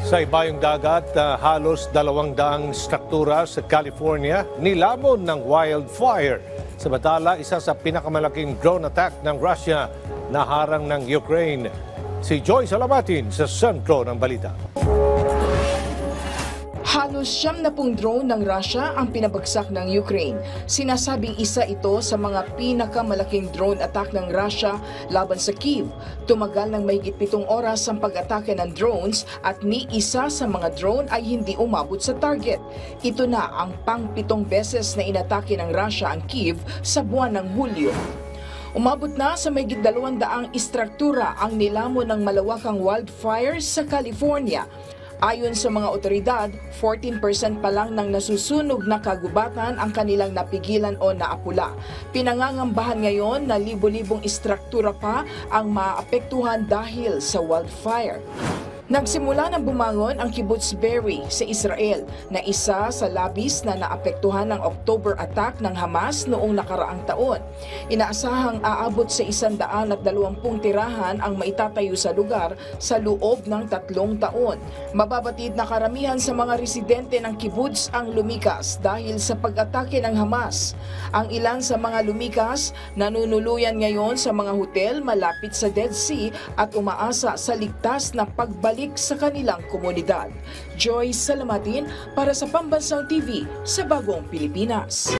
Sa ibayong dagat, halos 200 struktura sa California nilamon ng wildfire. Samantala, isa sa pinakamalaking drone attack ng Russia na harang ng Ukraine. Si Joy Salamatin sa sentro ng balita. Halos 70 drone ng Russia ang pinabagsak ng Ukraine. Sinasabing isa ito sa mga pinakamalaking drone attack ng Russia laban sa Kyiv. Tumagal ng mahigit 7 oras ang pag-atake ng drones at ni isa sa mga drone ay hindi umabot sa target. Ito na ang pang-7 beses na inatake ng Russia ang Kyiv sa buwan ng Hulyo. Umabot na sa mahigit 200 istruktura ang nilamon ng malawakang wildfires sa California. Ayon sa mga otoridad, 14% pa lang ng nasusunog na kagubatan ang kanilang napigilan o naapula. Pinangangambahan ngayon na libo-libong istruktura pa ang maapektuhan dahil sa wildfire. Nagsimula ng bumangon ang Kibbutz Be'eri sa Israel na isa sa labis na naapektuhan ng October attack ng Hamas noong nakaraang taon. Inaasahang aabot sa 120 tirahan ang maitatayo sa lugar sa loob ng 3 taon. Mababatid na karamihan sa mga residente ng kibbutz ang lumikas dahil sa pag-atake ng Hamas. Ang ilan sa mga lumikas nanunuluyan ngayon sa mga hotel malapit sa Dead Sea at umaasa sa ligtas na pagbalik sa kanilang komunidad. Joy Salamatin para sa Pambansang TV sa Bagong Pilipinas.